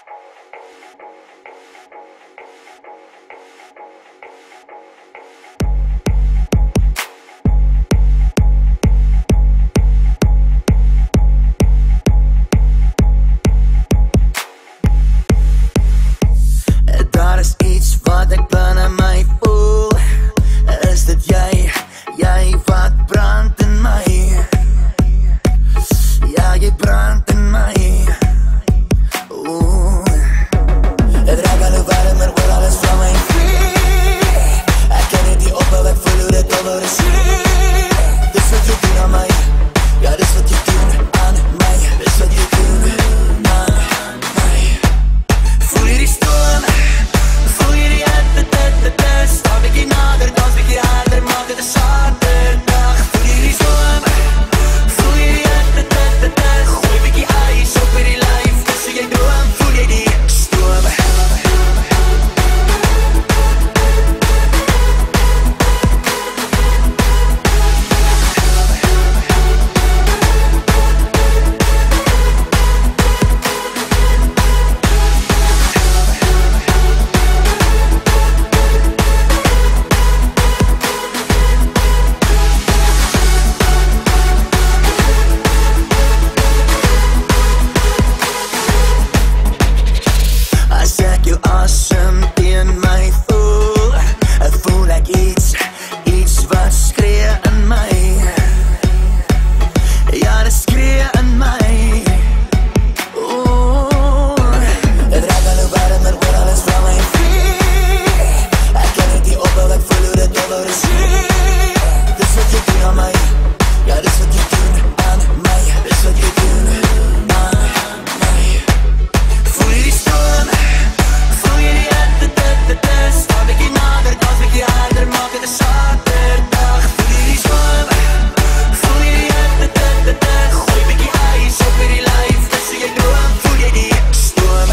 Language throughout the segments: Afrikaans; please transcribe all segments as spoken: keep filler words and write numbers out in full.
Daar is iets wat ek binne my voel. Is dit jy, jy wat brand in my? Ja, jy brand in my. Oeh, het raak al hoe warmer, oor alles van my vee. Ek kan net nie ophou, ek voel hoe dit ophou is. Dis wat jy doen aan my. Ja, dis wat jy doen aan my. Dis wat jy doen aan my. Voel hier die stoom. Voel jy die hitte, hitte, hitte. Stap ek hier nader, dans ek hier harder. Maak dit 'n Saterdag. Voel jy die stoom. Voel jy die hitte, hitte, hitte. Gooi bykie ijs op hierdie lyf. Dis hoe jy droom. Voel jy die stoom. As ek jou asem teen my voel, voel ek iets, iets wat skree in my. Ja, dit skree in my. Oeh, het raak al hoe warmer, oor alles van my vee. Ek kan net nie ophou, ek voel hoe dit ophou is. Dis wat jy doen aan my. Ja, dis wat jy doen aan my. Dis wat jy doen aan my. Voel jy die stoom? Voel jy die hitte, hitte, hitte. Stap ek hier nader, dans ek hier harder. Maak dit 'n Saterdag. Voel jy die stoom? Voel jy die hitte, hitte, hitte. Gooi bykie ijs op hierdie lyf. Dis hoe jy droom. Voel jy die stoom?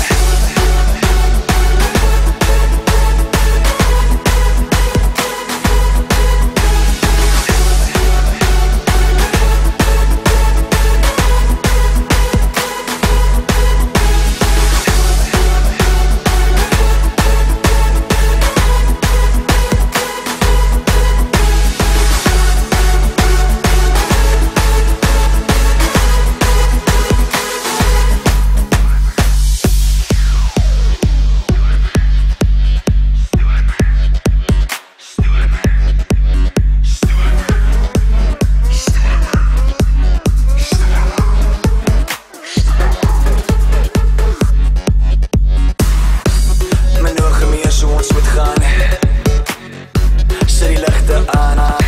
Mijn ogen meer zo ons moet gaan. Sit die lichte aan.